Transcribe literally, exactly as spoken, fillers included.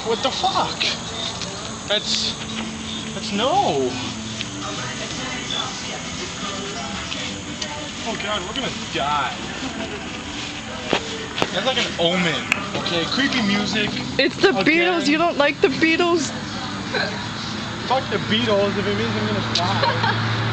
What the fuck? That's... That's no. Oh god, we're gonna die. That's like an omen. Okay, creepy music. It's the Again. Beatles. You don't like the Beatles? Fuck the Beatles if it means I'm gonna die.